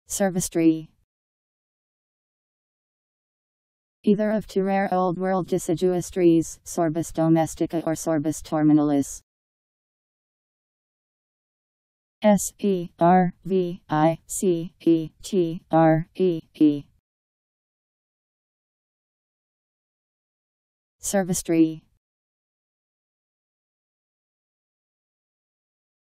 Servistry. Either of two rare Old World deciduous trees, Sorbus domestica or Sorbus terminalis. Servicetree. Servistry.